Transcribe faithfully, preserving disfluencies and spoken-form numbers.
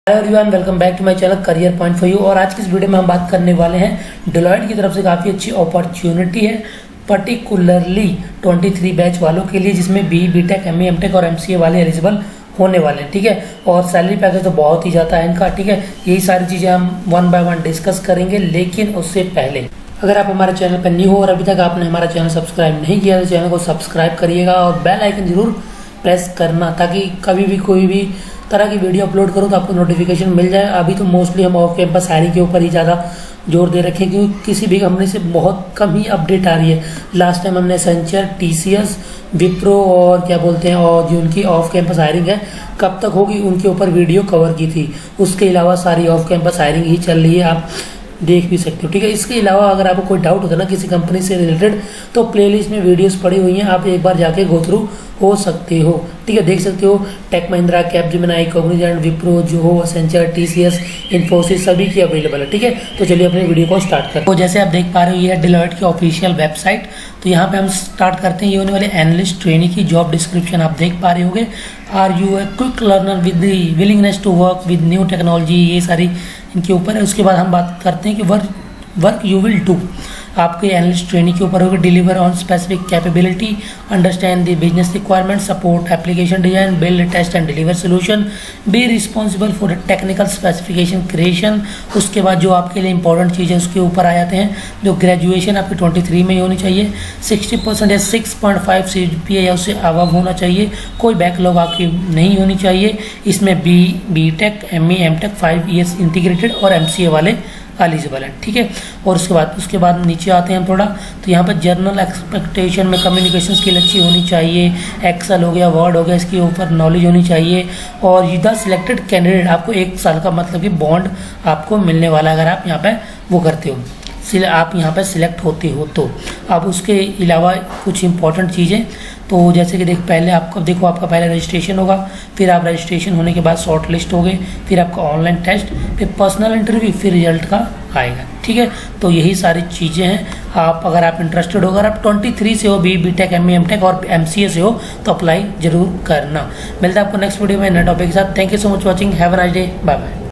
Hello everyone, welcome back to my channel Career Point for you. और आज की इस वीडियो में हम बात करने वाले हैं डेलॉयट की तरफ से काफ़ी अच्छी अपॉर्चुनिटी है पर्टिकुलरली तेईस बैच वालों के लिए, जिसमें B B tech M E M tech और एम सी ए वाले एलिजिबल होने वाले हैं। ठीक है, और सैलरी पैकेज तो बहुत ही ज़्यादा है इनका। ठीक है, यही सारी चीज़ें हम वन बाय वन डिस्कस करेंगे, लेकिन उससे पहले अगर आप हमारे चैनल पर न्यू हो और अभी तक आपने हमारा चैनल सब्सक्राइब नहीं किया तो चैनल को सब्सक्राइब करिएगा और बेल आइकन जरूर प्रेस करना, ताकि कभी भी कोई भी तरह की वीडियो अपलोड करूँ तो आपको नोटिफिकेशन मिल जाए। अभी तो मोस्टली हम ऑफ कैंपस हायरिंग के ऊपर ही ज़्यादा जोर दे रखे हैं, क्योंकि किसी भी कंपनी से बहुत कम ही अपडेट आ रही है। लास्ट टाइम हमने Accenture, T C S, Wipro और क्या बोलते हैं और जो उनकी ऑफ कैंपस हायरिंग है कब तक होगी उनके ऊपर वीडियो कवर की थी। उसके अलावा सारी ऑफ कैंपस हायरिंग ही चल रही है, आप देख भी सकते हो। ठीक है, इसके अलावा अगर आपको कोई डाउट होता है ना किसी कंपनी से रिलेटेड, तो प्लेलिस्ट में वीडियोस पड़ी हुई हैं, आप एक बार जाके गो थ्रू हो सकते हो। ठीक है, देख सकते हो Tech Mahindra, Capgemini, Cognizant, Wipro, Zoho, Accenture, TCS, Infosys सभी की अवेलेबल है। ठीक है, तो चलिए अपनी वीडियो को स्टार्ट करते हैं। तो जैसे आप देख पा रहे हो ये है डेलॉयट की ऑफिशियल वेबसाइट। तो यहाँ पे हम स्टार्ट करते हैं। ये होने वाले एनालिस्ट ट्रेनी की जॉब डिस्क्रिप्शन आप देख पा रहे होंगे। Are you a quick learner with the willingness to work with new technology, ये सारी इनके ऊपर है। उसके बाद हम बात करते हैं कि work work you will do, आपके एनालिस्ट ट्रेनिंग के ऊपर होगा। Deliver on specific capability, understand the business requirement, support application design, build test and deliver solution, be responsible for the technical specification creation. उसके बाद जो आपके लिए इंपॉर्टेंट चीज़ें उसके ऊपर आ जाते हैं, जो ग्रेजुएशन आपकी ट्वेंटी थ्री में ही होनी चाहिए, सिक्सटी परसेंट या six point five C G P A या उससे अबव होना चाहिए, कोई बैकलॉग आपकी नहीं होनी चाहिए। इसमें B B tech, M E M tech, five years integrated और एम सी ए वाले एलिजिबल है। ठीक है, और उसके बाद उसके बाद नीचे आते हैं हम थोड़ा, तो यहाँ पर जर्नल एक्सपेक्टेशन में कम्युनिकेशन स्किल अच्छी होनी चाहिए, एक्सेल हो गया, वर्ड हो गया, इसके ऊपर नॉलेज होनी चाहिए। और द सिलेक्टेड कैंडिडेट, आपको एक साल का मतलब कि बॉन्ड आपको मिलने वाला अगर आप यहाँ पे वो करते हो, आप यहाँ पे सिलेक्ट होते हो तो। अब उसके अलावा कुछ इंपॉर्टेंट चीज़ें, तो जैसे कि देख पहले आपको देखो आपका पहले रजिस्ट्रेशन होगा, फिर आप रजिस्ट्रेशन होने के बाद शॉर्ट लिस्ट हो गए, फिर आपका ऑनलाइन टेस्ट, फिर पर्सनल इंटरव्यू, फिर रिजल्ट का आएगा। ठीक है, तो यही सारी चीज़ें हैं। आप अगर आप इंटरेस्टेड हो, अगर आप तेईस से हो, B B tech, M E M tech और एम सी ए से हो, तो अप्लाई जरूर करना। मिलता है आपको नेक्स्ट वीडियो में नए टॉपिक के साथ। Thank you so much watching, have a nice day, bye bye.